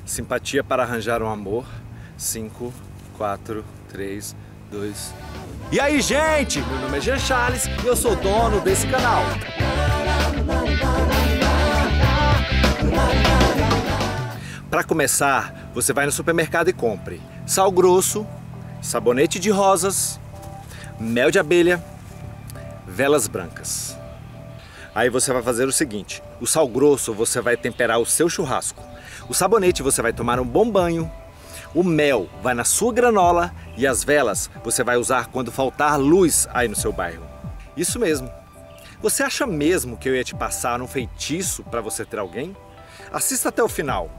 Simpatia para arranjar um amor. 5, 4, 3, 2... E aí, gente? Meu nome é Jean Charles e eu sou o dono desse canal. Para começar, você vai no supermercado e compre sal grosso, sabonete de rosas, mel de abelha, velas brancas. Aí você vai fazer o seguinte: o sal grosso você vai temperar o seu churrasco, o sabonete você vai tomar um bom banho, o mel vai na sua granola e as velas você vai usar quando faltar luz aí no seu bairro. Isso mesmo. Você acha mesmo que eu ia te passar um feitiço para você ter alguém? Assista até o final.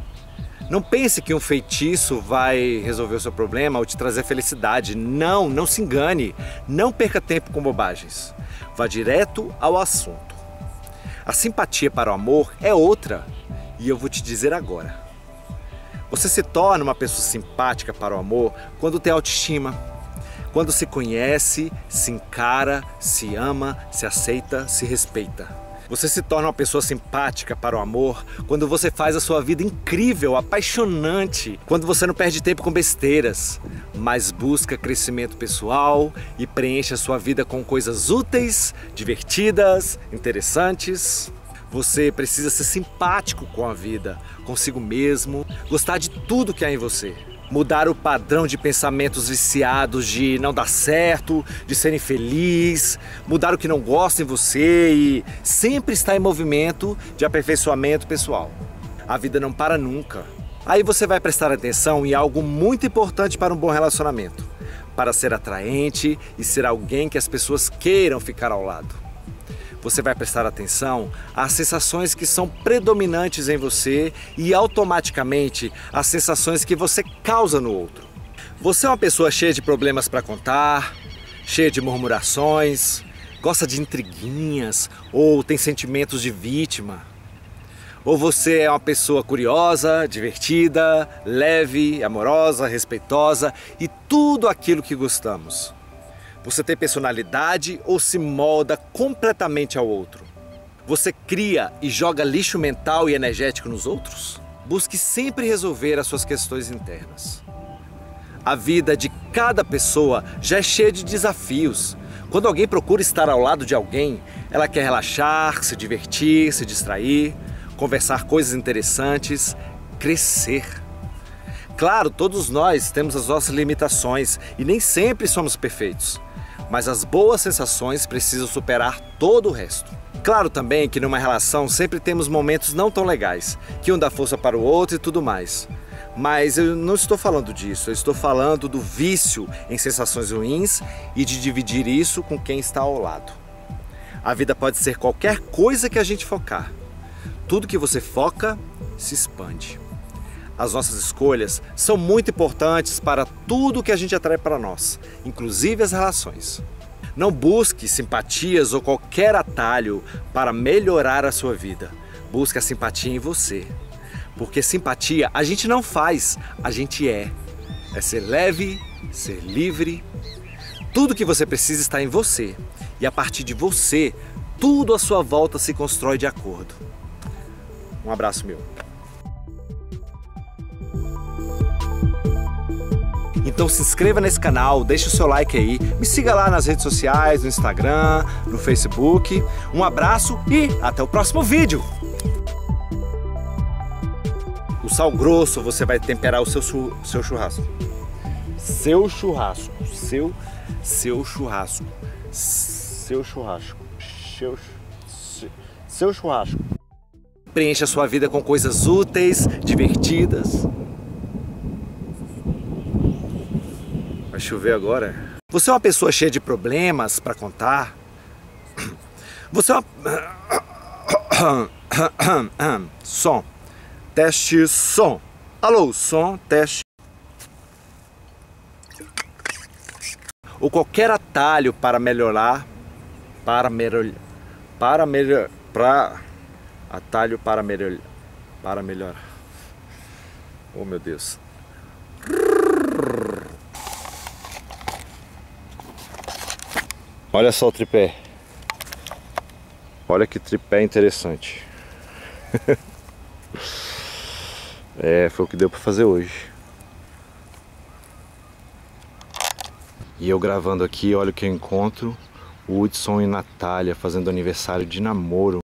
Não pense que um feitiço vai resolver o seu problema ou te trazer felicidade. Não, não se engane. Não perca tempo com bobagens. Vá direto ao assunto. A simpatia para o amor é outra e eu vou te dizer agora. Você se torna uma pessoa simpática para o amor quando tem autoestima, quando se conhece, se encara, se ama, se aceita, se respeita. Você se torna uma pessoa simpática para o amor quando você faz a sua vida incrível, apaixonante, quando você não perde tempo com besteiras, mas busca crescimento pessoal e preenche a sua vida com coisas úteis, divertidas, interessantes. Você precisa ser simpático com a vida, consigo mesmo, gostar de tudo que há em você. Mudar o padrão de pensamentos viciados de não dar certo, de ser infeliz, mudar o que não gosta em você e sempre estar em movimento de aperfeiçoamento pessoal. A vida não para nunca. Aí você vai prestar atenção em algo muito importante para um bom relacionamento, para ser atraente e ser alguém que as pessoas queiram ficar ao lado. Você vai prestar atenção às sensações que são predominantes em você e automaticamente às sensações que você causa no outro. Você é uma pessoa cheia de problemas para contar, cheia de murmurações, gosta de intriguinhas ou tem sentimentos de vítima. Ou você é uma pessoa curiosa, divertida, leve, amorosa, respeitosa e tudo aquilo que gostamos. Você tem personalidade ou se molda completamente ao outro? Você cria e joga lixo mental e energético nos outros? Busque sempre resolver as suas questões internas. A vida de cada pessoa já é cheia de desafios. Quando alguém procura estar ao lado de alguém, ela quer relaxar, se divertir, se distrair, conversar coisas interessantes, crescer. Claro, todos nós temos as nossas limitações e nem sempre somos perfeitos. Mas as boas sensações precisam superar todo o resto. Claro também que numa relação sempre temos momentos não tão legais, que um dá força para o outro e tudo mais. Mas eu não estou falando disso, eu estou falando do vício em sensações ruins e de dividir isso com quem está ao lado. A vida pode ser qualquer coisa que a gente focar. Tudo que você foca se expande. As nossas escolhas são muito importantes para tudo que a gente atrai para nós, inclusive as relações. Não busque simpatias ou qualquer atalho para melhorar a sua vida. Busque a simpatia em você. Porque simpatia a gente não faz, a gente é. É ser leve, ser livre. Tudo que você precisa está em você. E a partir de você, tudo à sua volta se constrói de acordo. Um abraço meu. Então se inscreva nesse canal, deixe o seu like aí, me siga lá nas redes sociais, no Instagram, no Facebook. Um abraço e até o próximo vídeo! O sal grosso você vai temperar o seu churrasco. Seu churrasco. Preencha a sua vida com coisas úteis, divertidas. Vai chover agora. Você é uma pessoa cheia de problemas para contar? Você é uma... Som. Teste som. Alô, som, teste. Ou qualquer atalho para melhorar. Atalho para melhorar. Oh, meu Deus. Olha só o tripé. Olha que tripé interessante. É, foi o que deu pra fazer hoje. E eu gravando aqui, olha o que eu encontro. O Hudson e Natália fazendo aniversário de namoro.